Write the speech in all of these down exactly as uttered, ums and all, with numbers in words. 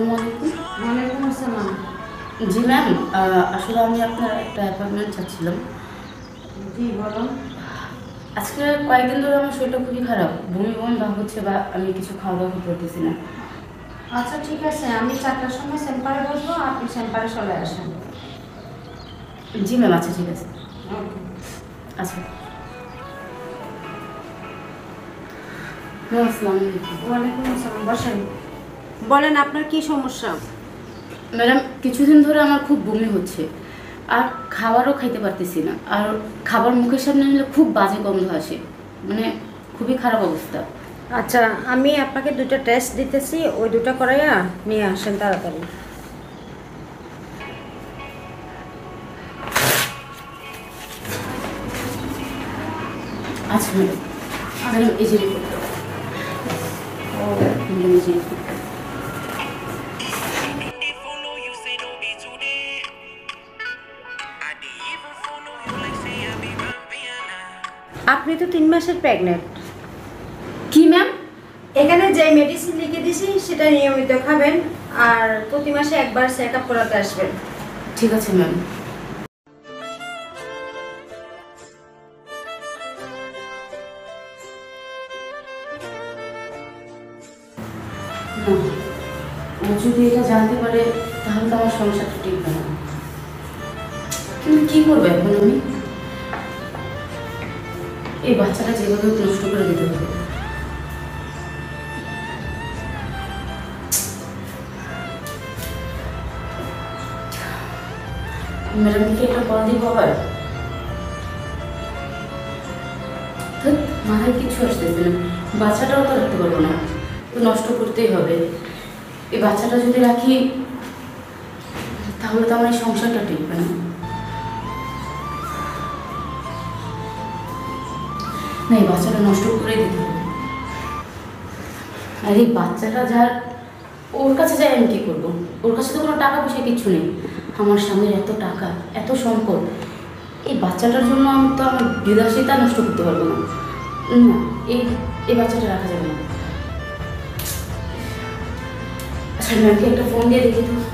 আসসালামু আলাইকুম। ওয়ালাইকুম আসসালাম। জি ম্যাম, আসলে আমি আপনার একটা অ্যাপয়েন্টমেন্ট চাচ্ছিলাম। জি বলুন। আজকে কয়েকদিন ধরে আমার শরীরটা খুবই খারাপ, বমি বমি ভাব হচ্ছে বা আমি কিছু খাওয়া দাওয়া করতে পারতেছি না। আচ্ছা ঠিক আছে, আমি চারটার সময় চেম্বারে বসবো, আপনি চেম্বারে চলে আসেন। জি ম্যাম, আচ্ছা ঠিক আছে। আচ্ছা ম্যাম, আসসালামু আলাইকুম। ওয়ালাইকুম আসসালাম, বসেন। বলেন আপনার কি সমস্যা? ম্যাডাম, কিছুদিন ধরে আমার খুব বমি হচ্ছে, আর খাবারও খাইতে পারতেছি না, আর খাবার মুখের সামনে নিলে খুব বাজে গন্ধ আসে, মানে খুবই খারাপ অবস্থা। আচ্ছা, আমি আপনাকে দুটো টেস্ট দিতেছি, ওই দুটো করাইয়া নিয়ে আসেন তাড়াতাড়ি। আচ্ছা ম্যাডাম, ম্যাডাম এই যে রিপোর্টটা। ও ম্যাডাম, এই যে রিপোর্টটা। আপনি তো তিন মাসের প্রেগনেন্ট। কি ম্যাম? এখানে যে মেডিসিন লিখে দিছি সেটা নিয়মিত খাবেন, আর প্রতি মাসে একবার চেক আপ করাতে আসবেন। ঠিক আছে ম্যাম। ও যদি এটা জানতে পারে তাহলে তো আমার সমস্যাটা টিকবে না, কিন্তু কি করবো এখন আমি? এই বাচ্চাটা যেভাবে নষ্ট করে দিতে হবে। ম্যাডামকে একটা কল দিব আবার? মাথায় কিছু আসতেছে না, বাচ্চাটাও তো রাখতে পারবো না, তো নষ্ট করতেই হবে। এই বাচ্চাটা যদি রাখি তাহলে তো আমার এই সংসারটা টিকবে না। না, এই বাচ্চাটা নষ্ট করে দিতে হবে। আর এই বাচ্চাটা যার, ওর কাছে যাই আমি কি করবো? ওর কাছে তো কোনো টাকা পয়সা কিচ্ছু নেই। আমার স্বামীর এত টাকা, এত সম্পদ, এই বাচ্চাটার জন্য আমি তো আমার বিলাসিতা নষ্ট করতে পারবো না। না, এই এই বাচ্চাটা রাখা যাবে না। আচ্ছা, ম্যামকে একটা ফোন দিয়ে দেখি তো।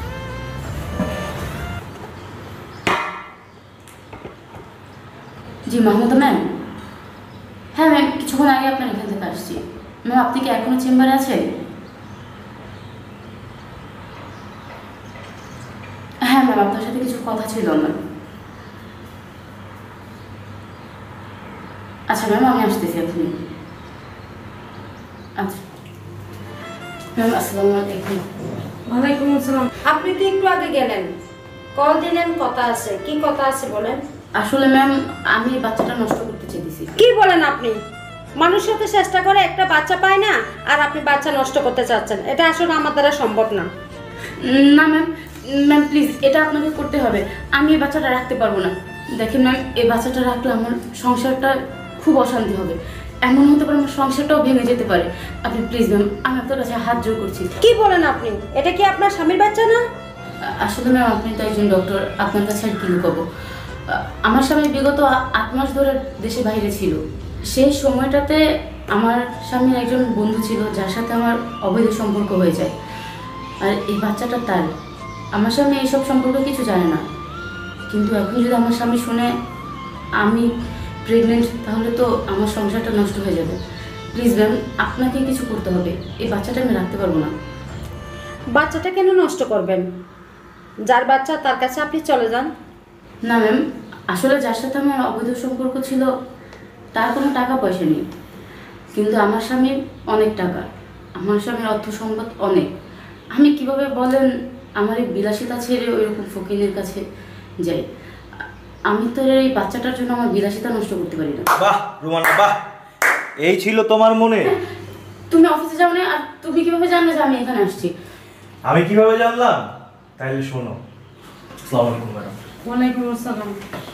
জি মাহমুদা ম্যাম। হ্যাঁ ম্যাম, কিছুক্ষণ আগে আপনার এখান থেকে আসছি। ম্যাম, আপনি কি এখনো চেম্বারে আছেন? হ্যাঁ ম্যাম, আপনার সাথে কিছু কথা ছিল আমার। আচ্ছা ম্যাম, আমি আসতেছি এখনই। আচ্ছা ম্যাম, আসসালামু আলাইকুম। ওয়ালাইকুম আসসালাম। আপনি তো একটু আগে গেলেন, কল দিলেন, কথা আছে, কি কথা আছে বলেন? আসলে ম্যাম, আমি এই বাচ্চাটা নষ্ট করতে চেয়েছি। কি বলেন আপনি? মানুষ হতে চেষ্টা করে একটা বাচ্চা পায় না, আর আপনি বাচ্চা নষ্ট করতে চাচ্ছেন? এটা আসলে আমার দ্বারা সম্ভব না। না ম্যাম, ম্যাম প্লিজ, এটা আপনাকে করতে হবে। আমি এই বাচ্চাটা রাখতে পারবো না। দেখেন ম্যাম, এই বাচ্চাটা রাখলে আমার সংসারটা খুব অশান্তি হবে। এমন হতে পারে আমার সংসারটাও ভেঙে যেতে পারে। আপনি প্লিজ ম্যাম, আমি আপনার কাছে হাত জোর করছি। কি বলেন আপনি? এটা কি আপনার স্বামীর বাচ্চা না? আসলে ম্যাম, আপনি তো একজন ডক্টর, আপনার কাছে আর কি লুকাবো। আমার স্বামী বিগত আট মাস ধরে দেশে বাইরে ছিল। সেই সময়টাতে আমার স্বামীর একজন বন্ধু ছিল, যার সাথে আমার অবৈধ সম্পর্ক হয়ে যায়। আর এই বাচ্চাটা তার। আমার স্বামী এইসব সম্পর্কে কিছু জানে না, কিন্তু এখন যদি আমার স্বামী শুনে আমি প্রেগনেন্ট, তাহলে তো আমার সংসারটা নষ্ট হয়ে যাবে। প্লিজ ম্যাম, আপনাকে কিছু করতে হবে। এই বাচ্চাটা আমি রাখতে পারবো না। বাচ্চাটা কেন নষ্ট করবেন? যার বাচ্চা তার কাছে আপনি চলে যান। না ম্যাম, আসলে যার সাথে আমার অবৈধ সম্পর্ক ছিল তার কোনো টাকা পয়সা নেই, কিন্তু আমার স্বামীর অনেক টাকা, আমার স্বামীর অর্থ সম্পদ অনেক। আমি কিভাবে বলেন আমার এই বিলাসিতা ছেড়ে ওই রকম ফকিরের কাছে যাই? আমি তো এই বাচ্চাটার জন্য আমার বিলাসিতা নষ্ট করতে পারি না। বাহ রুমানা, বাহ! এই ছিল তোমার মনে? তুমি অফিসে যাও না, আর তুমি কিভাবে জানলে যে আমি এখানে আসছি? আমি কিভাবে জানলাম? তাইলে শোনো। আসসালামু আলাইকুম ম্যাডাম। ওয়ালাইকুম আসসালাম।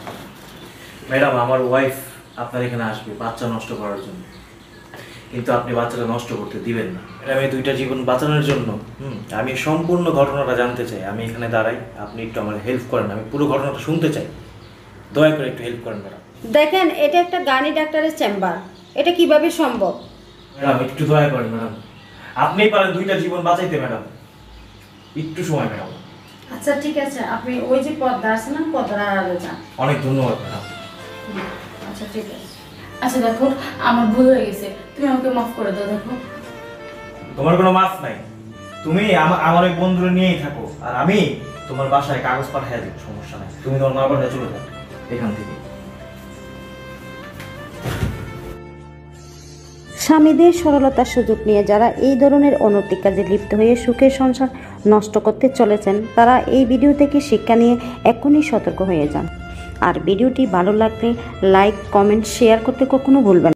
ম্যাডাম, আমার ওয়াইফ আপনার এখানে আসবে বাচ্চা নষ্ট করার জন্য, কিন্তু আপনি বাচ্চাটা নষ্ট করতে দিবেন না। ম্যাডাম, এই দুইটা জীবন বাঁচানোর জন্য হুম আমি সম্পূর্ণ ঘটনাটা জানতে চাই। আমি এখানে দাঁড়াই, আপনি একটু আমার হেল্প করেন, আমি পুরো ঘটনাটা শুনতে চাই। দয়া করে একটু হেল্প করেন ম্যাডাম। দেখেন, এটা একটা গানি ডাক্তারের চেম্বার, এটা কিভাবে সম্ভব? ম্যাডাম একটু দয়া করেন ম্যাডাম, আপনিই পারেন দুইটা জীবন বাঁচাইতে ম্যাডাম। একটু সময় ম্যাডাম। আচ্ছা ঠিক আছে, আপনি ওই যে পর্দা আছে না, পর্দার আড়ালে যান। অনেক ধন্যবাদ ম্যাডাম। আচ্ছা ঠিক আছে। আচ্ছা দেখো, আমার ভুল হয়ে গেছে, তুমি আমাকে মাফ করে দাও। দেখো তোমার কোনো মাফ নাই, তুমি আমার আমার ওই বন্ধুরা নিয়েই থাকো, আর আমি তোমার বাসায় কাগজ পাঠিয়ে দিব, সমস্যা নাই। তুমি তোমার মা বাসায় চলে যাও এখান থেকে। স্বামীদের সরলতার সুযোগ নিয়ে যারা এই ধরনের অনৈতিক কাজে লিপ্ত হয়ে সুখের সংসার নষ্ট করতে চলেছেন, তারা এই ভিডিও থেকে শিক্ষা নিয়ে এখনই সতর্ক হয়ে যান। আর ভিডিওটি ভালো লাগলে লাইক, কমেন্ট, শেয়ার করতে কখনো ভুলবেন না।